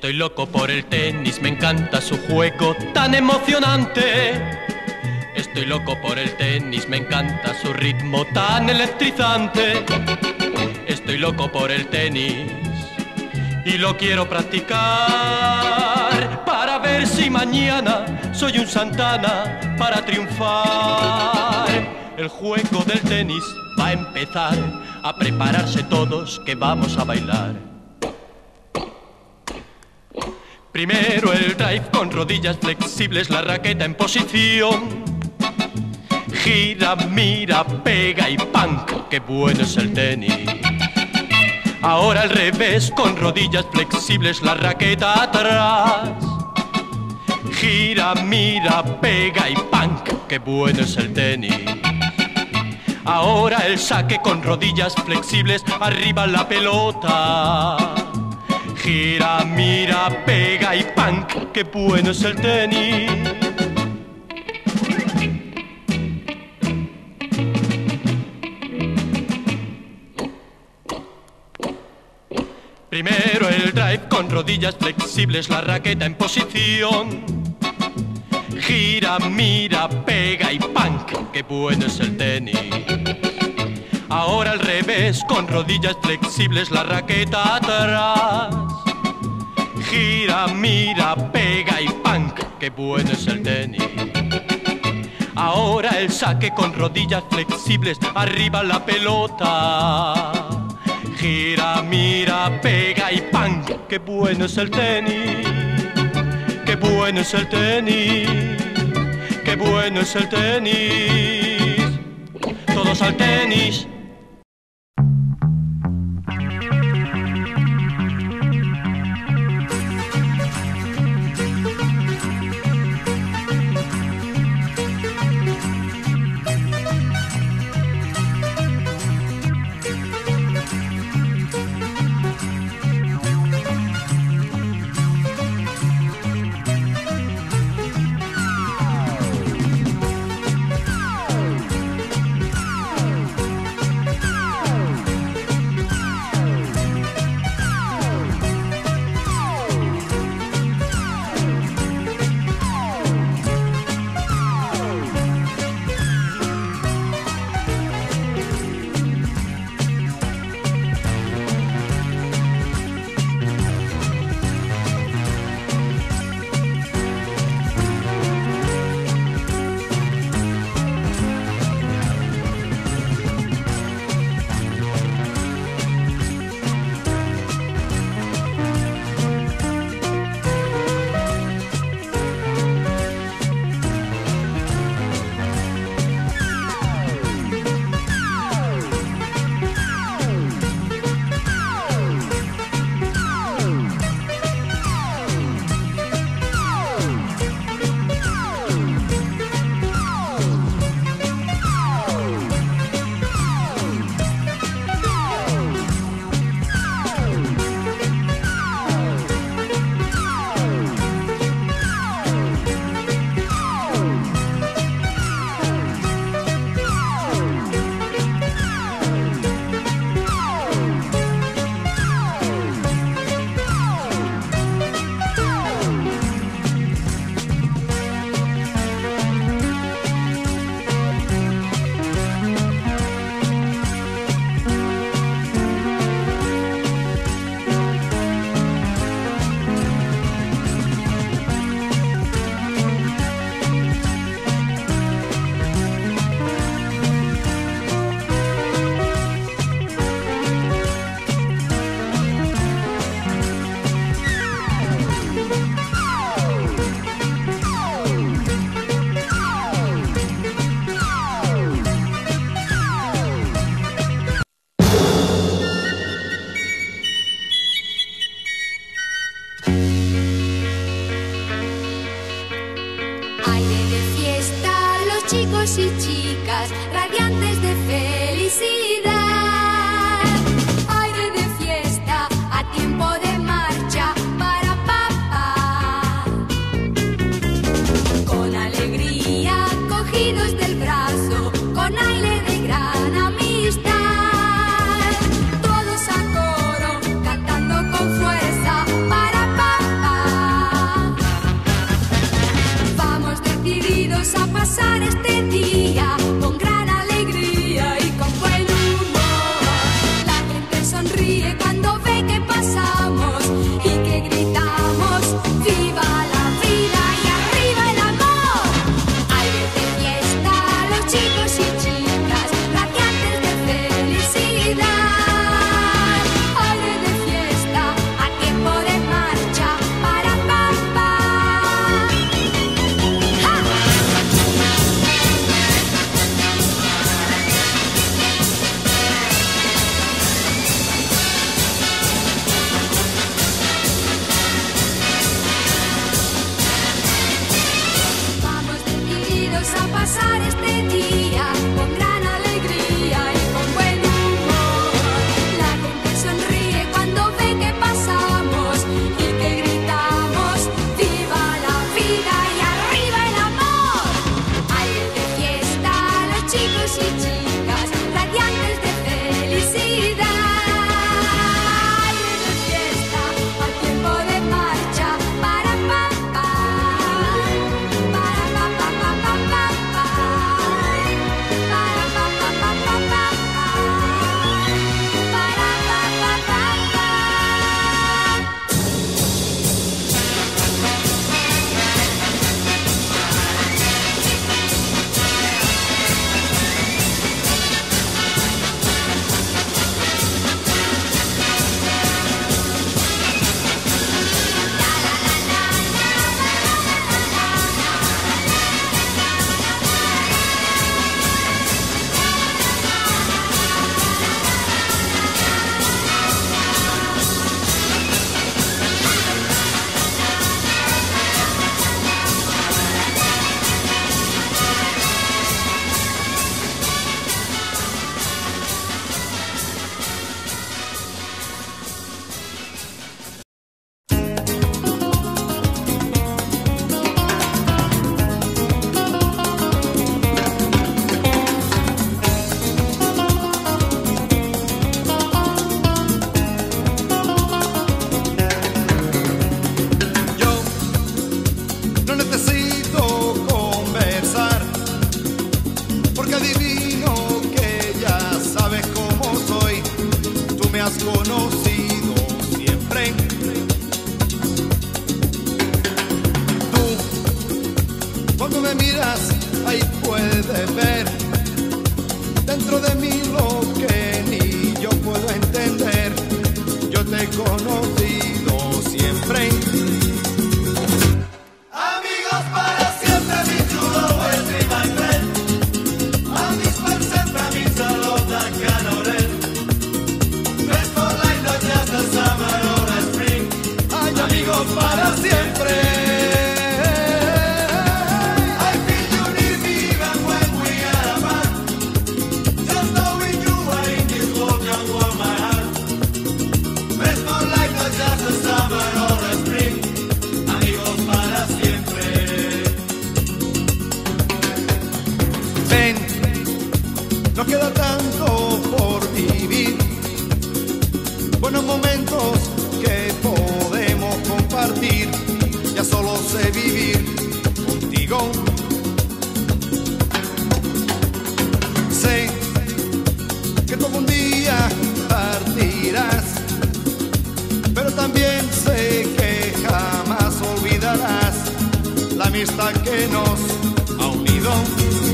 Estoy loco por el tenis, me encanta su juego tan emocionante. Estoy loco por el tenis, me encanta su ritmo tan electrizante. Estoy loco por el tenis y lo quiero practicar para ver si mañana soy un Santana para triunfar. El juego del tenis va a empezar, a prepararse todos que vamos a bailar. Primero el drive con rodillas flexibles, la raqueta en posición. Gira, mira, pega y ¡pam! ¡Qué bueno es el tenis! Ahora al revés, con rodillas flexibles, la raqueta atrás. Gira, mira, pega y ¡pam! ¡Qué bueno es el tenis! Ahora el saque con rodillas flexibles, arriba la pelota. Gira, mira, pega y ¡pam! ¡Qué bueno es el tenis! Primero el drive con rodillas flexibles, la raqueta en posición. Gira, mira, pega y ¡pam! ¡Qué bueno es el tenis! Ahora al revés, con rodillas flexibles, la raqueta atrás. Gira, mira, pega y ¡pam! ¡Qué bueno es el tenis! Ahora el saque con rodillas flexibles, arriba la pelota. Gira, mira, pega y ¡pam! ¡Qué bueno es el tenis! ¡Qué bueno es el tenis! ¡Qué bueno es el tenis! Todos al tenis. Chicos y chicas, radiantes de felicidad. Aire de fiesta, a tiempo de marcha para papá. Con alegría, cogidos del brazo, con aire de gran amistad. Todos a coro, cantando con fuerza para papá. pasar este día con gran alegría y con buen humor. La gente sonríe cuando ve que pasamos y que gritamos ¡viva la vida y arriba el amor! Aire de fiesta, los chicos y chicas radiantes de felicidad. Aire de fiesta, a tiempo de marcha para papá. ¡Ja! Vamos decididos a pasar este día con gran alegría y con buen humor. La gente sonríe cuando ve que pasamos y que gritamos ¡viva la vida y arriba el amor! Aire de fiesta, los chicos y chicas radiantes de felicidad. Aire de fiesta, al tiempo de marcha para papá. Para papá, papá, papá. Para papá, papá, papá. Para papá, papá. Yo no necesito conversar, porque adivino que ya sabes cómo soy. Tú me has conocido siempre. Tú, cuando me miras, ahí puedes ver dentro de mí lo que ni yo puedo entender. Yo te he conocido siempre. Amigos para siempre, mi chulo, will be my friend. Amics per sempre, amics a l'Ota Canorel. Friends for life, not just a summer or a spring. Ay, amigos para siempre. I feel you near me even when we are apart. Just knowing you are in this world can warm my heart. Friends for life, not just a summer or a spring. Amigos para siempre. Ven, nos queda tanto por vivir. Buenos momentos que podemos compartir. Ya solo sé vivir contigo. Sé que tú algún día partirás, pero también sé que jamás olvidarás la amistad que nos ha unido.